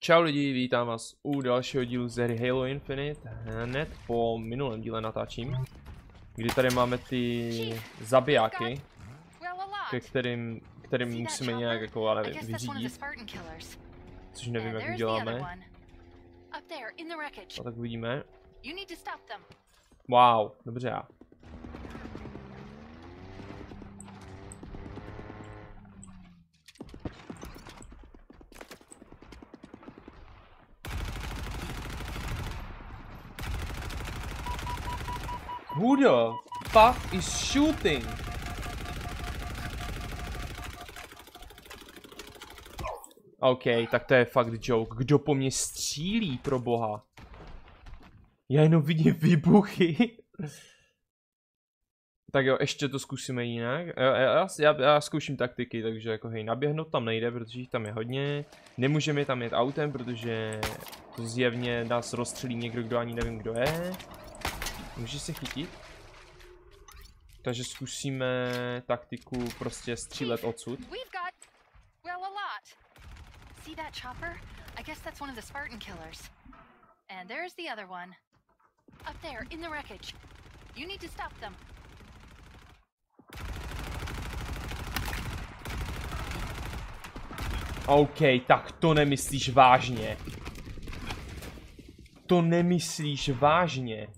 Čau lidi, vítám vás u dalšího dílu z hry Halo Infinite. Hned po minulém díle natáčím, kdy tady máme ty zabijáky, ke kterým musíme nějak jako, ale nevím, vyřídit. Což nevím, jak uděláme. A tak uvidíme. Wow, dobře já. Who the fuck is shooting? OK, tak to je fakt joke. Kdo po mně střílí, pro boha? Já jenom vidím výbuchy. Tak jo, ještě to zkusíme jinak. Já zkouším taktiky, takže jako hej, naběhnout tam nejde, protože jich tam je hodně. Nemůžeme tam jet autem, protože to zjevně nás rozstřelí někdo, kdo ani nevím, kdo je. Můžeš se chytit? Takže zkusíme taktiku prostě střílet odsud. OK, tak to nemyslíš vážně. To nemyslíš vážně.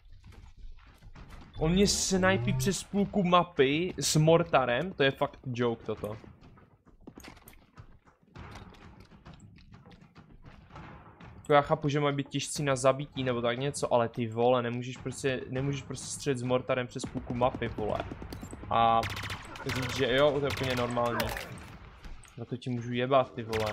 On mě snajpí přes půlku mapy s mortarem, to je fakt joke toto. Já chápu, že mají být těžcí na zabití nebo tak něco, ale ty vole, nemůžeš prostě střelit s mortarem přes půlku mapy, vole. A říct, že jo, to je úplně normální. Na to ti můžu jebat, ty vole.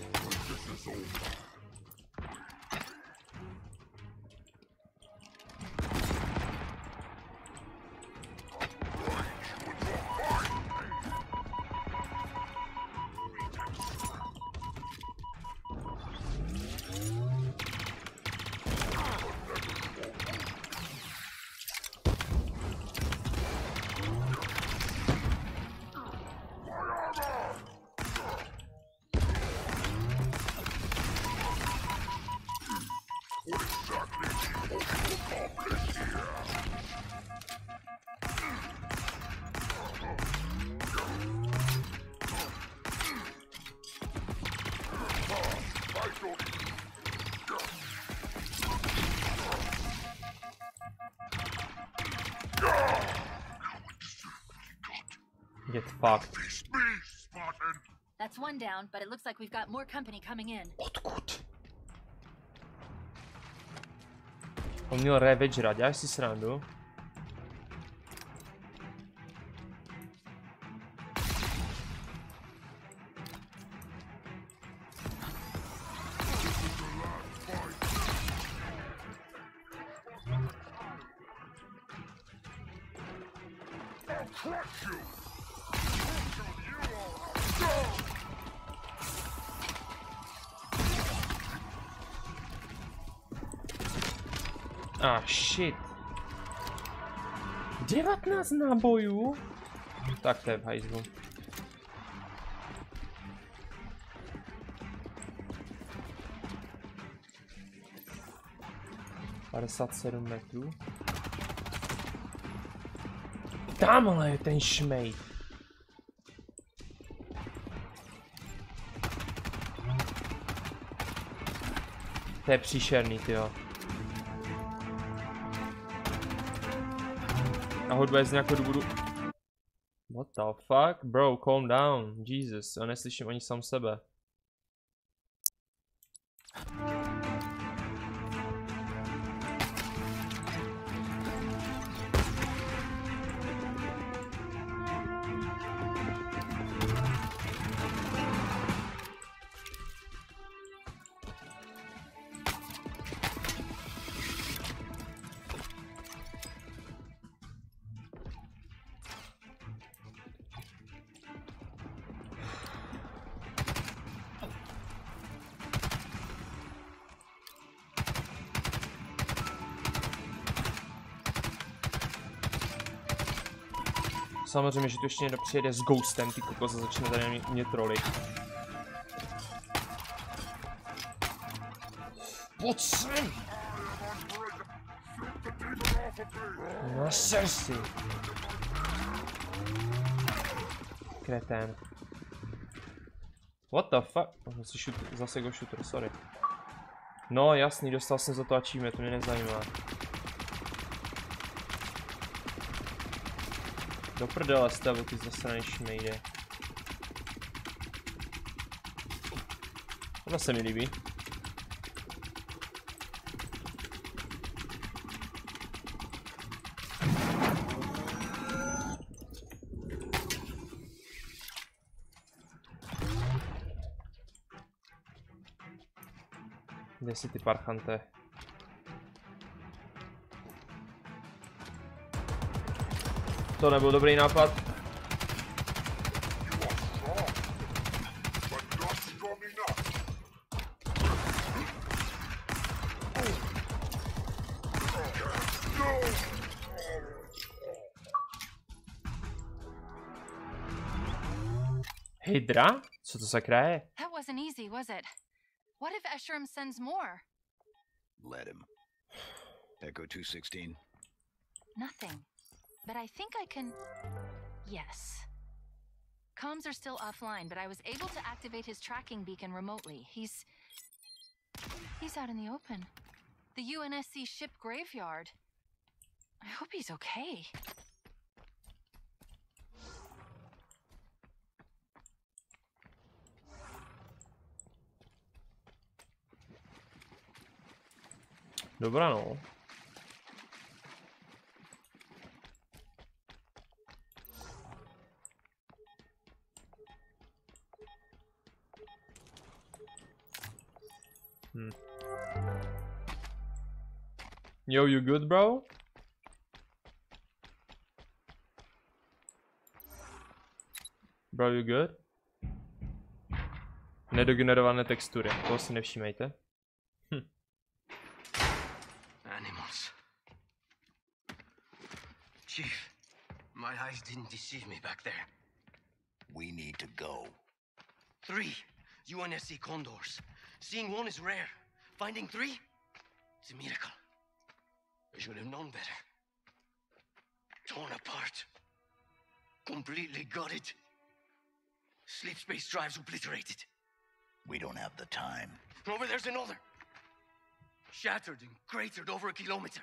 Get fucked. That's one down, but it looks like we've got more company coming in. Odkud? On měl Ravage žrat, děláš si srandu? Ah, shit. 19 nábojů? Tak to je v hajzlu. ...57 metrů. Tamhle je ten šmejt. To je příšerný, tyjo. A hudba je z nějakého důvodu... What the fuck? Bro, calm down. Jesus, já neslyším ani sám sebe. Samozřejmě, že tu ještě někdo přijede s Ghostem, ty kokos, a začne tady mě trolit. Pojď sem! Naser si. Kretén. What the fuck? Zase go shooter, sorry. No jasný, dostal jsem za to achievement, to mě nezajímá. Do prdele stavu, ty zasraný šmejde. Tohle se mi líbí. Kde jsi ty parchante? To nebyl dobrý nápad. Hydra? Co to sakra je? That wasn't easy, was it? What if Escharum sends more? Let him. Echo 216. Nothing. But I think I can... Yes. Comms are still offline, but I was able to activate his tracking beacon remotely. He's out in the open. The UNSC ship graveyard. I hope he's okay. Dobrá no. Yo, you good, bro? Bro, you good? Nedogenerované textury, toho si nevšímejte. Animals. Chief, my eyes didn't deceive me back there. We need to go. 3 UNSC Condors. Seeing one is rare. Finding 3? It's a miracle. I should have known better. Torn apart. Completely gutted. Sleep space drives obliterated. We don't have the time. Over there's another. Shattered and cratered over a kilometer.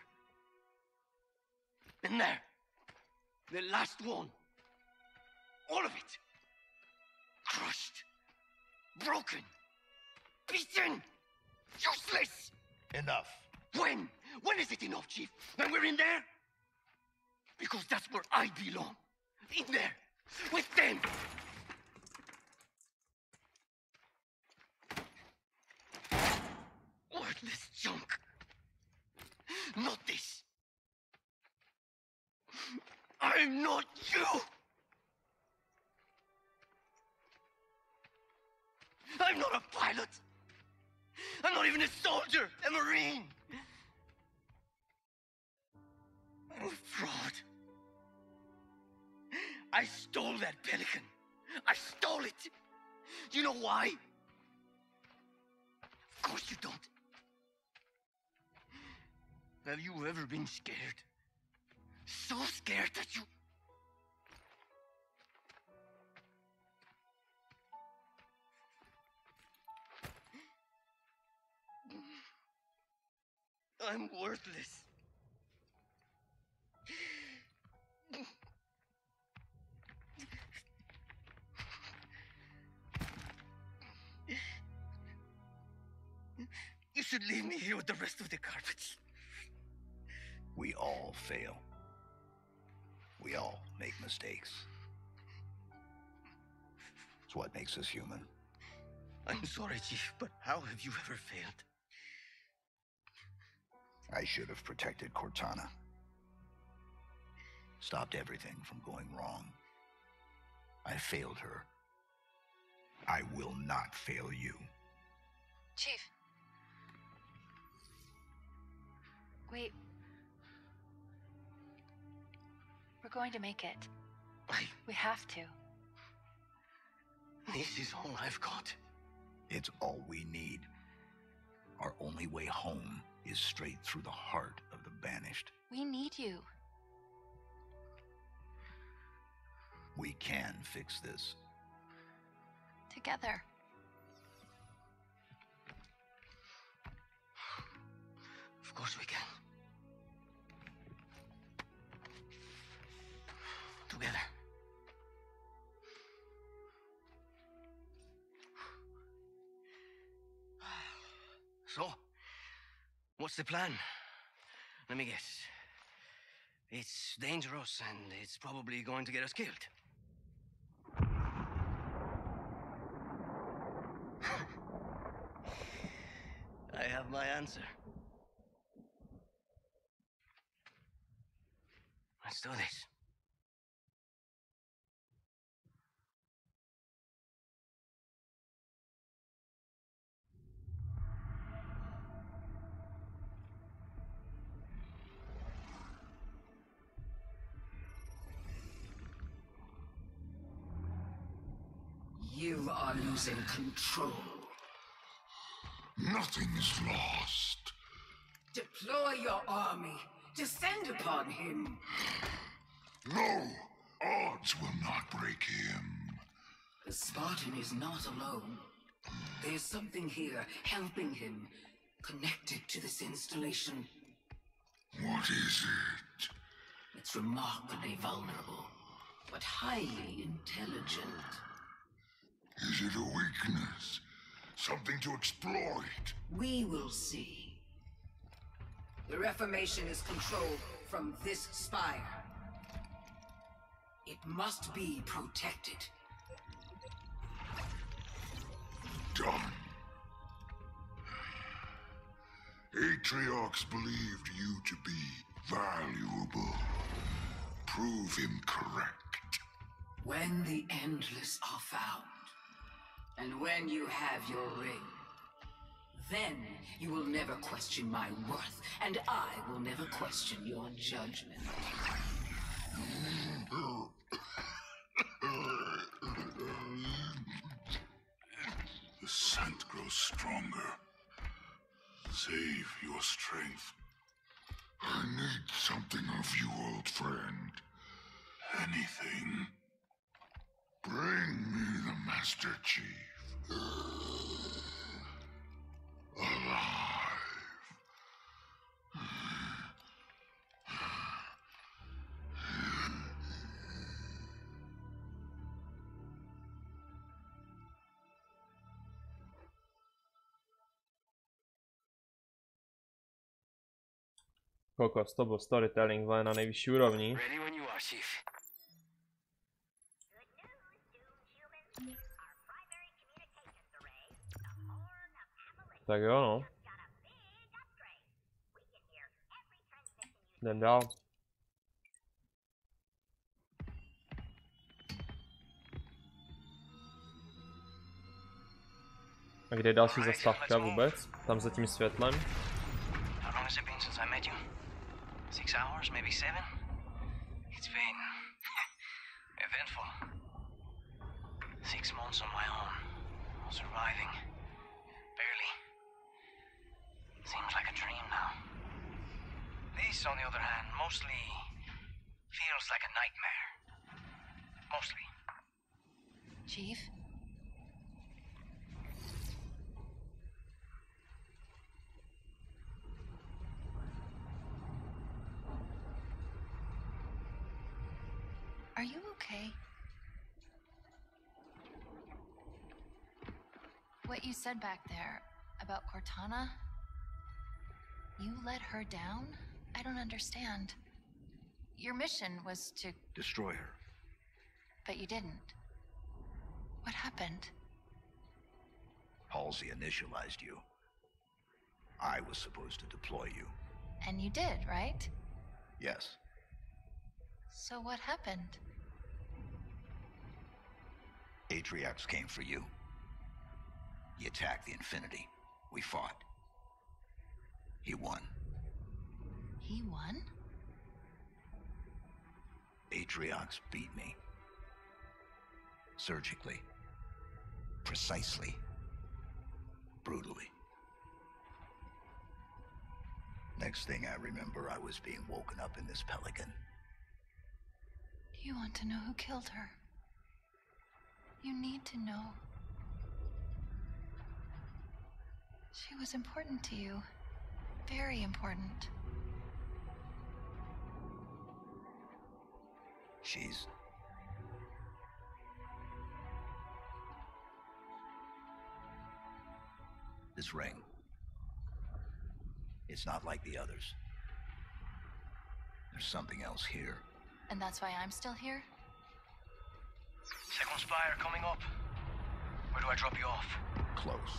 And there. The last one. All of it. Crushed. Broken. Beaten. Useless. Enough. When? When is it enough, Chief? When we're in there? Because that's where I belong. In there. With them. Worthless junk. Not this. I'm not you. I'm not a pilot. I'm not even a soldier, a Marine. I'm a fraud. I stole that Pelican. I stole it. Do you know why? Of course you don't. Have you ever been scared? So scared that you... I'm worthless. You should leave me here with the rest of the carpets. We all fail. We all make mistakes. It's what makes us human. I'm sorry, Chief, but how have you ever failed? I should have protected Cortana. Stopped everything from going wrong. I failed her. I will not fail you. Chief. Wait. We're going to make it. We have to. This is all I've got. It's all we need. Our only way home is straight through the heart of the Banished. We need you. We can fix this. Together. Of course we can. Together. So, what's the plan? Let me guess. It's dangerous and it's probably going to get us killed. I have my answer. Let's do this. You are losing control. Nothing is lost. Deploy your army. Descend upon him. No, odds will not break him. The Spartan is not alone. There's something here helping him, connected to this installation. What is it? It's remarkably vulnerable, but highly intelligent. Is it a weakness? Something to exploit? We will see. The Reformation is controlled from this spire. It must be protected. Done. Atriox believed you to be valuable. Prove him correct. When the Endless are found, and when you have your ring, then you will never question my worth, and I will never question your judgment. The scent grows stronger. Save your strength. I need something of you, old friend. Anything. Bring me the Master Chief. Alive. Kokos, to byl storytelling na nejvyšší úrovni. Ready when you are, Chief. Tak jo, no. Jdem dál. A kde je další zastávka vůbec? Tam za tím světlem. How long has it been since I met you? 6 hours, maybe 7? It's been eventful. 6 months on my own, surviving. Barely. Seems like a dream now. This, on the other hand, mostly feels like a nightmare. Mostly. Chief? Are you okay? What you said back there about Cortana? You let her down? I don't understand. Your mission was to... Destroy her. But you didn't. What happened? Halsey initialized you. I was supposed to deploy you. And you did, right? Yes. So what happened? Atriox came for you. He attacked the Infinity. We fought. He won. He won? Atriox beat me. Surgically. Precisely. Brutally. Next thing I remember, I was being woken up in this pelican. You want to know who killed her? You need to know. She was important to you. Very important. She's... This ring. It's not like the others. There's something else here. And that's why I'm still here? Second spire coming up. Where do I drop you off? Close.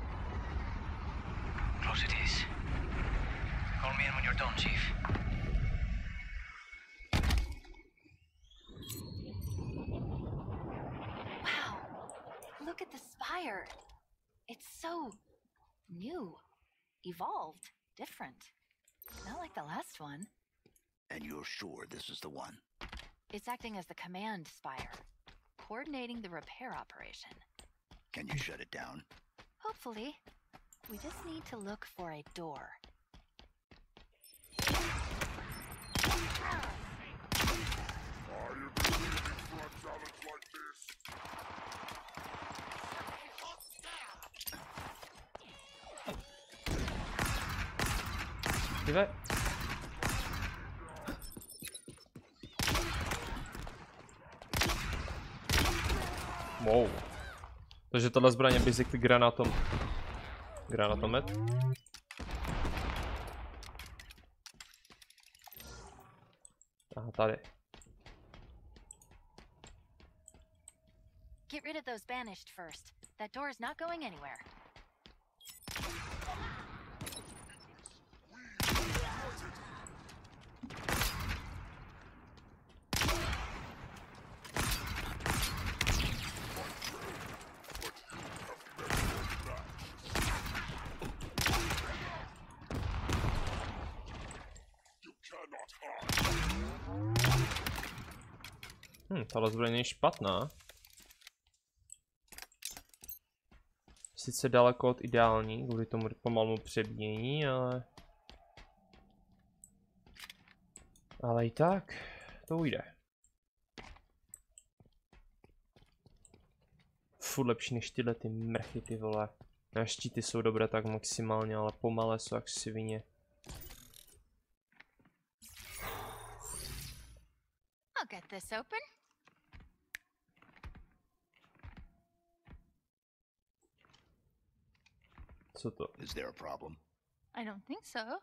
Close it is. Call me in when you're done, Chief. Wow! Look at the spire. It's so new, evolved, different. Not like the last one. And you're sure this is the one? It's acting as the command spire, coordinating the repair operation. Can you shut it down? Hopefully. We just need to look for a door. Dívej. Wow. Takže tohle zbraně je basically granatomet. Aha, tady. Get rid of those banished first. That door is not going anywhere. Tahle zbraně je špatná. Sice daleko od ideální, kvůli tomu pomalu přebíjení, ale i tak to ujde. Furt lepší než tyhle ty mrchy, ty vole. Na štíty jsou dobré tak maximálně, ale pomalé jsou jak svině. I'll get this open. Co to? Is there a problem? I don't think so.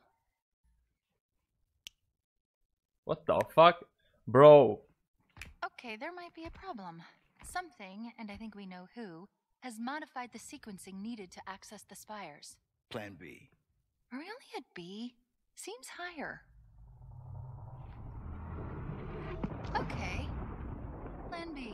What the fuck? Bro. Okay, there might be a problem. Something, and I think we know who, has modified the sequencing needed to access the spires. Plan B. Are we only at B? Seems higher. Okay. Plan B.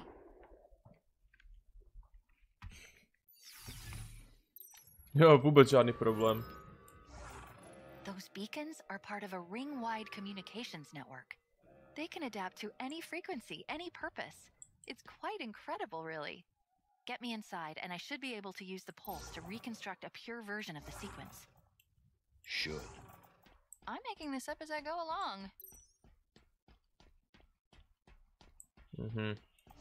Jo, vůbec žádný problém. Those beacons are part of a ring-wide communications network. They can adapt to any frequency, any purpose. It's quite incredible, really. Get me inside, and I should be able to use the pulse to reconstruct a pure version of the sequence. Should. I'm making this up as I go along. Mhm.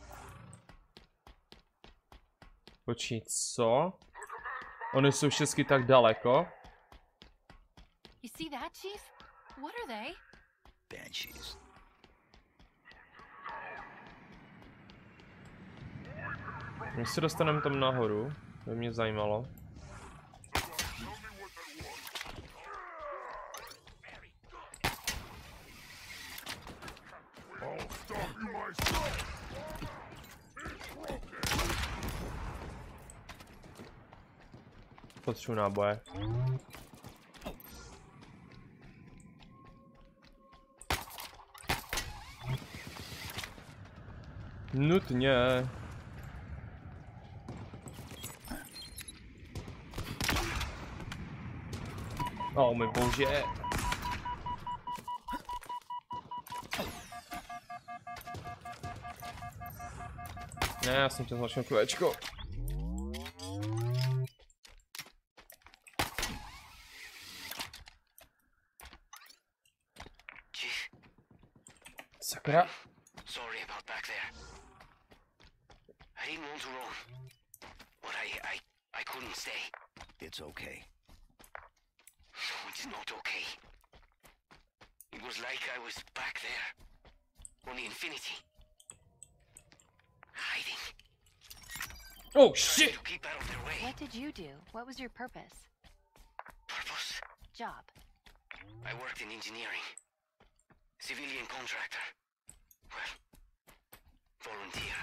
Počkej, co? Oni jsou všechny tak daleko? You see that, Chief? What are they? Banshees. My se dostaneme tam nahoru, to by mě zajímalo. Potřebuji náboje. Nutně. Oh můj bože. Ne, já jsem chtěl zmačknout kolečko. Sakra. Sorry about back there. I didn't want to run, but I couldn't stay. It's okay. No, it's not okay. It was like I was back there, on the Infinity. Hiding. Oh Trying shit! to keep out of their way. What did you do? What was your purpose? Purpose? Job. I worked in engineering. Civilian contractor. Well, volunteer.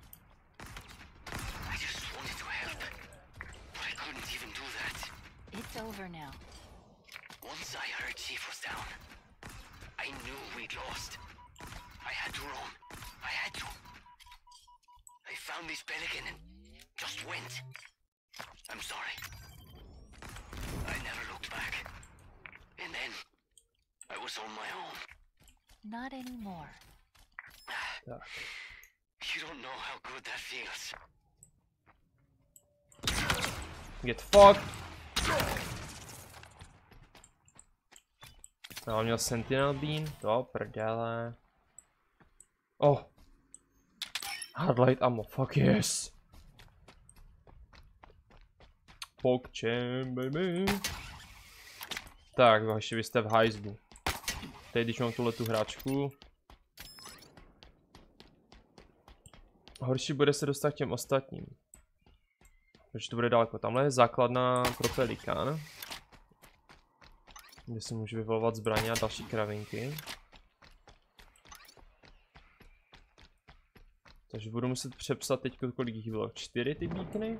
I just wanted to help, but I couldn't even do that. It's over now. Once I heard Chief was down, I knew we'd lost. I had to run. I had to. I found this pelican and just went. I'm sorry. I never looked back. And then, I was on my own. Not anymore. Tak. You don't know how good that feels. Get fucked. No, on měl Sentinel Bean, to prdele. Oh. Hardlight ammo, fuck yes. Pokčem, baby. Tak, vaši, vy jste v hajzlu. Teď, když mám tuhletu hráčku. Horší bude se dostat k těm ostatním. Takže to bude daleko. Tamhle je základna pro pelikán. Kde si můžu vyvolovat zbraně a další kravinky. Takže budu muset přepsat teď, kolik jich bylo. 4 ty beacony?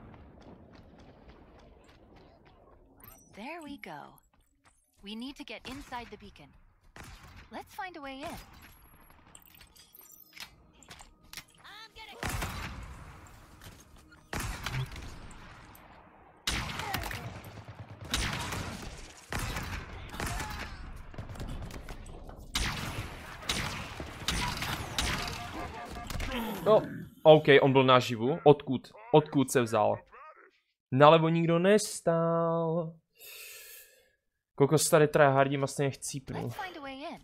There we go. We need to get inside the beacon. Let's find a way in. No, OK, on byl naživu. Odkud? Odkud se vzal? Nalevo nikdo nestál. Kokos tady tryhardí vlastně chcípnu. Let's find a way in.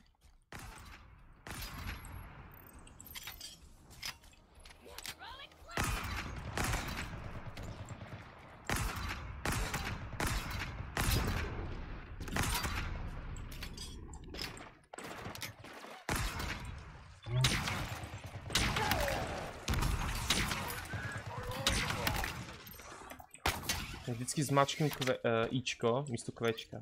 Vždycky zmáčknu ičko místo kvečka.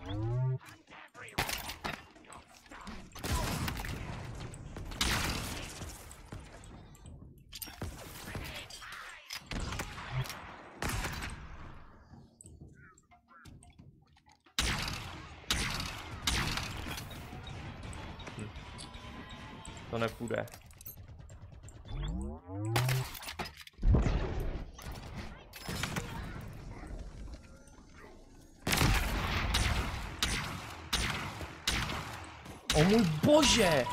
To nepůjde. O můj bože!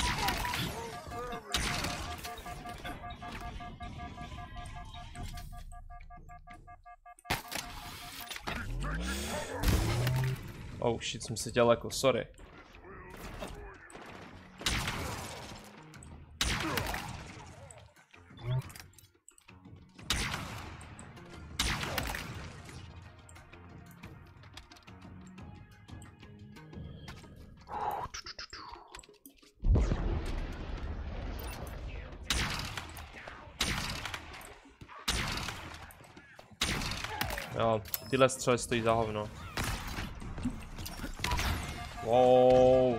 Oh shit, jsem se dělal jako, sorry. Jo, tyhle střely stojí za hovno. Wow.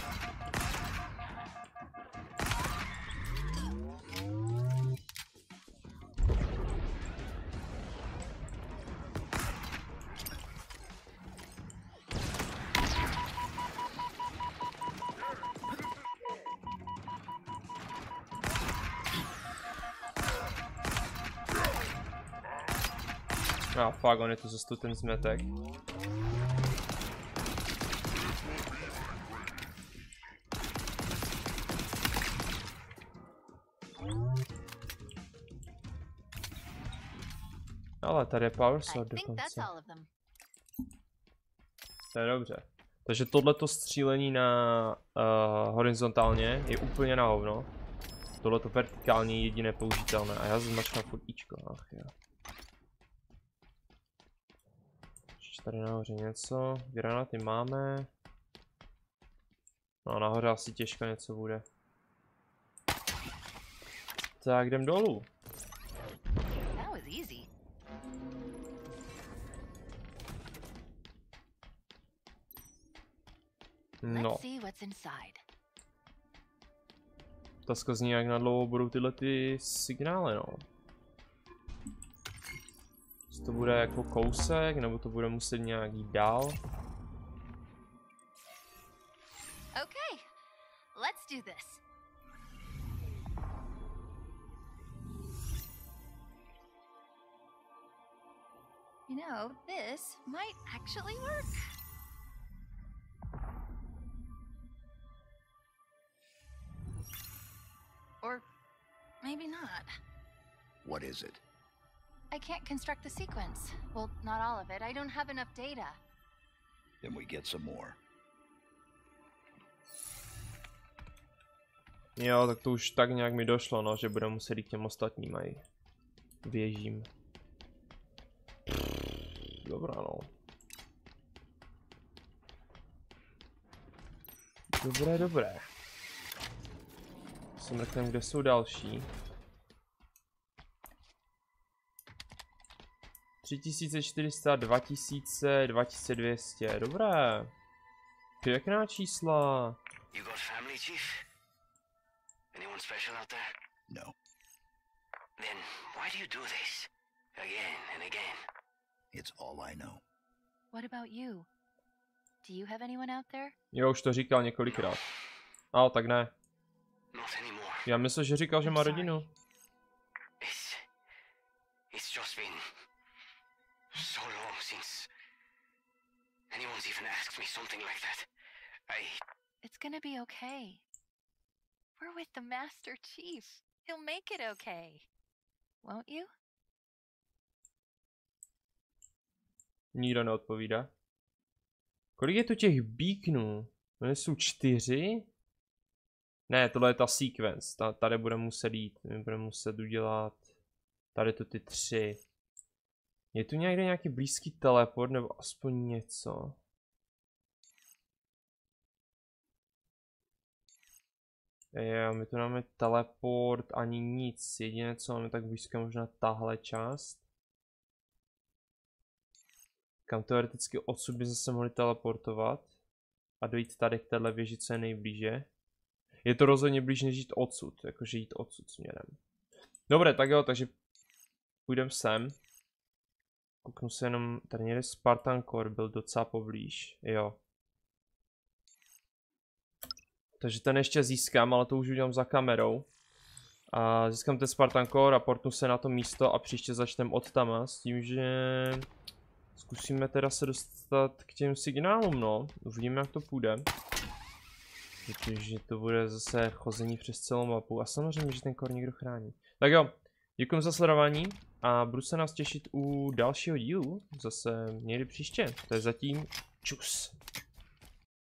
Ah, fuck, on je tu zase ten zmetek. Ale tady je power sword dokonce. To je dobře. Takže tohleto střílení na horizontálně je úplně na hovno. Tohleto vertikálně je jediné použitelné. A já zmačkám furt ičko, ach jo. Ještě tady nahoře něco. Granáty máme. No nahoře asi těžko něco bude. Tak jdem dolů. That was easy. No, Let's see what's inside. otázka zní, jak na dlouho budou tyhle ty signály, no. Jestli to bude jako kousek, nebo to bude muset nějak jít dál. Okay, let's do this. You know, this might actually work. Or maybe not. What is it? I can't construct the sequence. Well, not all of it. I don't have enough data. Then we get some more. Jo, tak to už tak nějak mi došlo, no, že budeme muset jít k těm ostatním aj věžím. Dobrá, no. Dobré, dobré. Se mrknem, kde jsou další. 3400, 2000, 2200, dobré. Pěkná čísla. You got family, Chief? Anyone special out there? No. Then why do you do this? Again and again. It's all I know. What about you? Do you have anyone out there? Jo, už to říkal několikrát. Ale tak ne. Not anymore. Já myslím, že říkal, že má rodinu. It's just been so long since anyone's even asked me something like that. It's gonna be okay. We're with the Master Chief. He'll make it okay. Won't you? Nikdo neodpovídá. Kolik je tu těch beaconů? Oni jsou 4? Ne, tohle je ta sequence. Tady budeme muset jít. My budeme muset udělat tady to ty 3. Je tu někde nějaký blízký teleport nebo aspoň něco? Jo, my tu máme teleport ani nic. Jediné, co máme tak blízko, možná tahle část. Kam teoreticky odsud by se mohli teleportovat a dojít tady k téhle věži, co je nejblíže. Je to rozhodně blíž než jít odsud, jakože jít odsud směrem. Dobré, tak jo, takže půjdeme sem. Kouknu se jenom, tady někde Spartan Core byl docela poblíž, jo. Takže ten ještě získám, ale to už udělám za kamerou. A získám ten Spartan Core a portnu se na to místo a příště začneme od tama s tím, že zkusíme teda se dostat k těm signálům, no. Uvidíme, jak to půjde. Protože to bude zase chození přes celou mapu a samozřejmě, že ten core někdo chrání. Tak jo, děkuji za sledování a budu se nás těšit u dalšího dílu, zase někdy příště. To je zatím čus.